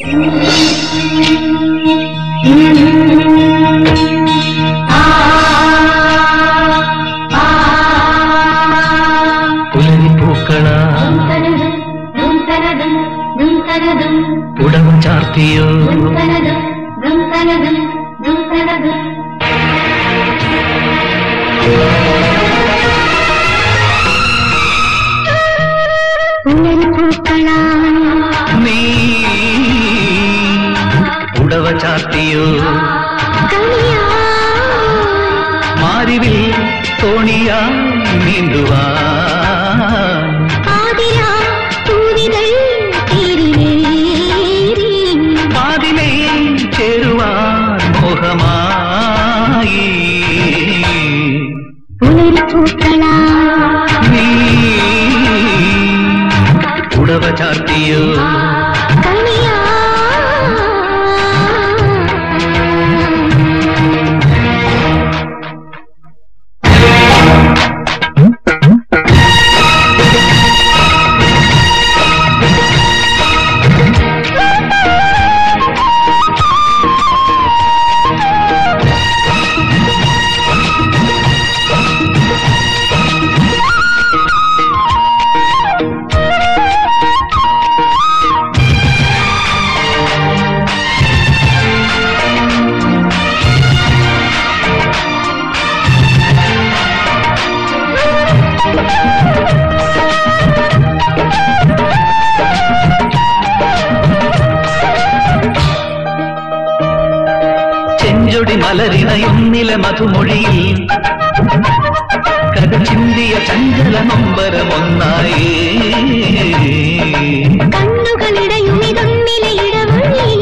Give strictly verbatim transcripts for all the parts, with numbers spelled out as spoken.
ഉടമ ചാർത്തിയോ നീ ഉടവ ചാർത്തിയോ മാരിവിൽ തോണിയാ നീന്തുവാ നീ ഉടവ ചാർത്തിയോ ചെഞ്ചൊടി മലരിണയൊന്നില മധുമൊഴിയിൽ കഥ ചിന്തിയ ചഞ്ചല നൊമ്പരമൊന്നായി കണ്ണുകളിടയുമിതൊന്നിലെ ഇടവഴി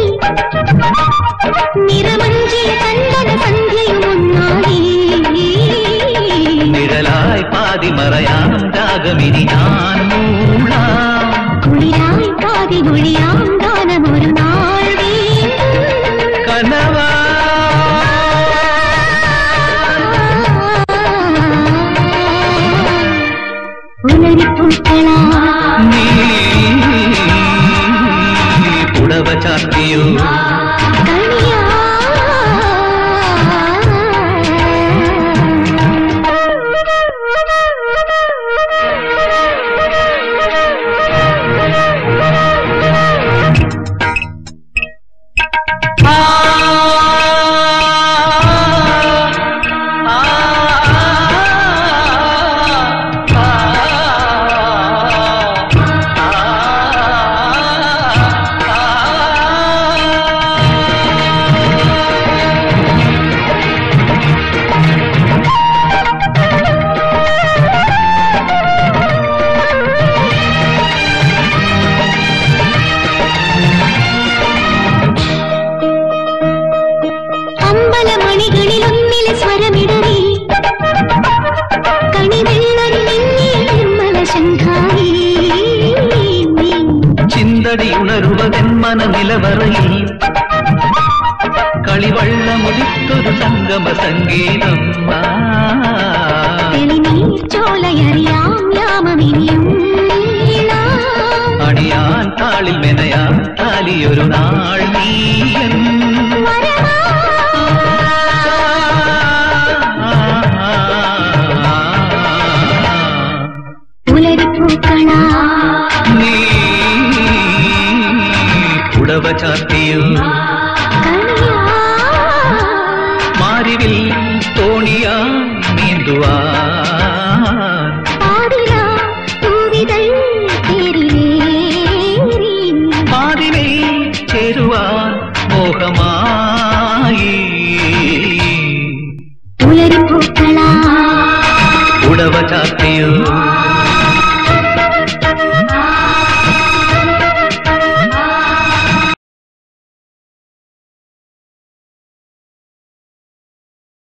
നിറമഞ്ചിയ കണ്ടന സന്ധ്യയുമൊന്നായി നിഴലായി പാതി മറയാം രാഗമിനി ഞാൻ മൂളാം കുളിരായി പാതി കുളിയാം ഗാനമൊരു നാൾ കനവാ നീ ഉടവ ചാർത്തിയോ മണികളിലൊന്നിലെ സ്വരമിടറി ചിന്തടി ഉണരുവതെന്മന നിലവറയിൽ കളിവള്ളമൊലിത്തൊരു സംഗമ സംഗീതം ചോലയറിയാം യാമമിനിയും അണിയാൻ താളിൽ മെനയാൻ താലിയൊരു നാൾ നീയൻ നീ ഉടവ ചാർത്തിയോ മാരിവിൽ തോണിയാ നീന്തുവാ പാതിനെ ചേരുവാൻ മോഹമായി